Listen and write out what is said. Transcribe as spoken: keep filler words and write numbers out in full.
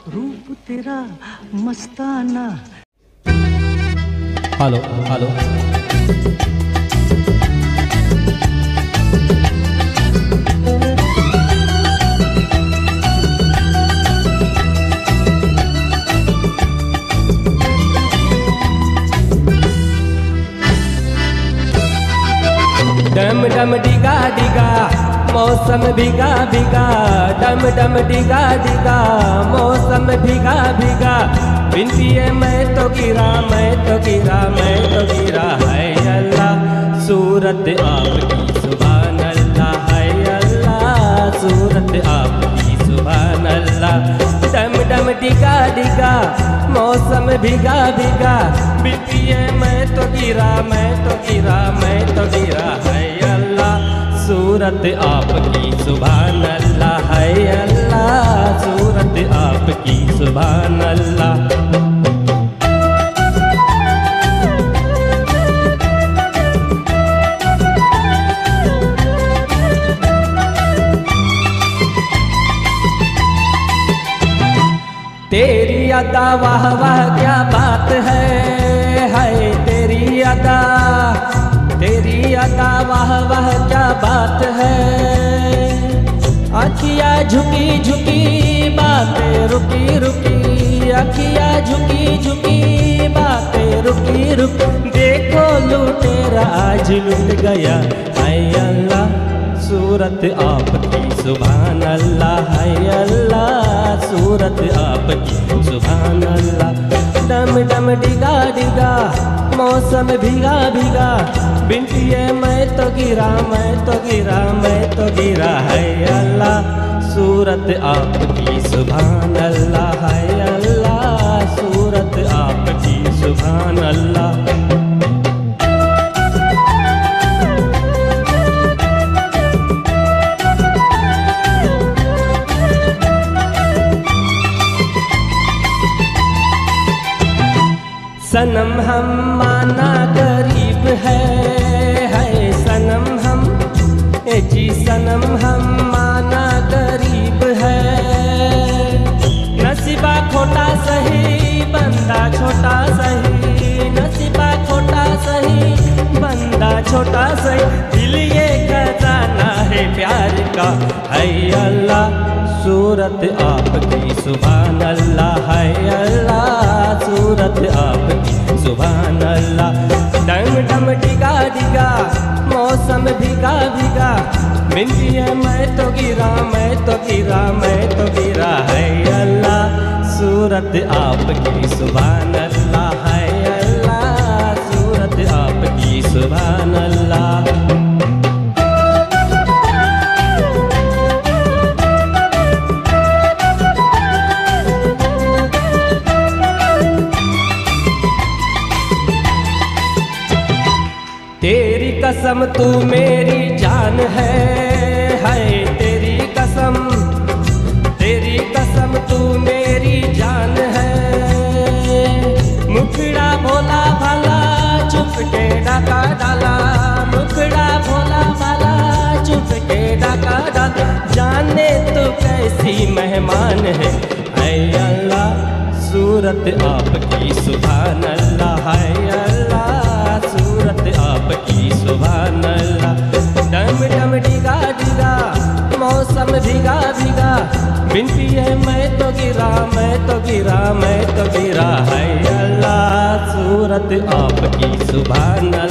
रूप तेरा मस्ताना। Hello hello डम डम डिगा डिगा मौसम भीगा भीगा, डम डम डिगा डिगा मौसम भीगा भीगा। बिनती है मैं तो गिरा मैं तो गिरा मैं तो गिरा है अल्लाह सूरत आपकी सुभान अल्लाह है अल्लाह सूरत आपकी सुभान अल्लाह। डम डम डिगा डिगा मौसम भीगा भीगा, बिनती है मैं तो गिरा मैं तो गिरा मैं तो गिरा है अल्लाह सूरत आपकी सुभान अल्लाह है अल्लाह सूरत आपकी सुभान अल्लाह। तेरी अदा वाह वाह क्या बात है हाय तेरी अदा तेरी अदा वाह वाह क्या बात है। अखियाँ झुकी झुकी बातें रुकी रुकी, अखियाँ झुकी झुकी बातें रुकी रुकी। देखो लुटेरा आज लुट गया है अल्लाह सूरत आपकी सुभान अल्लाह है अल्लाह सूरत आपकी सुभान अल्लाह। डम डम डिगा डिगा मौसम भीगा भीगा, बिनती है मैं तो गिरा मैं तो गिरा मैं तो गिरा है अल्लाह सूरत आपकी सुभान अल्लाह है अल्लाह सूरत आपकी सुभान अल्लाह। सनम हम माना गरीब है है सनम हम ए जी सनम हम माना गरीब है। नसीबा खोटा सही बंदा छोटा सही, नसीबा खोटा सही बंदा छोटा सही। दिल ये खजाना है प्यार का है अल्लाह सूरत आपकी सुभान अल्लाह है अल्लाह सूरत आपकी सुभान अल्लाह। डम डम डिगा डिगा मौसम भीगा भीगा, बिनती है मैं तो गिरा मैं तो गिरा मैं तो गिरा है अल्लाह सूरत आपकी सुभान अल्लाह है अल्लाह सूरत आपकी सुभान अल्लाह। तेरी कसम तू मेरी जान है हाय तेरी कसम तेरी कसम तू मेरी जान है। मुखड़ा भोला भाला चुप के डाका डाला, मुखड़ा भोला भाला चुप के डाका डाला। जाने तो कैसी मेहमान है ऐ अल्लाह सूरत आपकी सुभान अल्लाह है अल्लाह सूरत आपकी सुभान अल्लाह। डम डम डिगा डिगा मौसम भीगा भीगा, बिनती है मैं तो गिरा मैं तो गिरा मैं तो गिरा है अल्लाह सूरत आपकी सुभान अल्लाह।